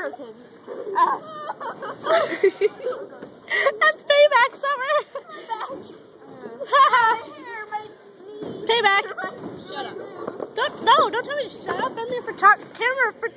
That's payback, Summer. Payback. Shut up. Don't tell me to shut up. I'm there for camera.